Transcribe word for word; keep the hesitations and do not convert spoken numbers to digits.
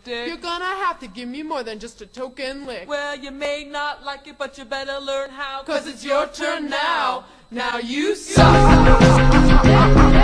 dick. You're gonna have to give me more than just a token lick. Well, you may not like it, but you better learn how. Cause it's your turn now. Now you suck.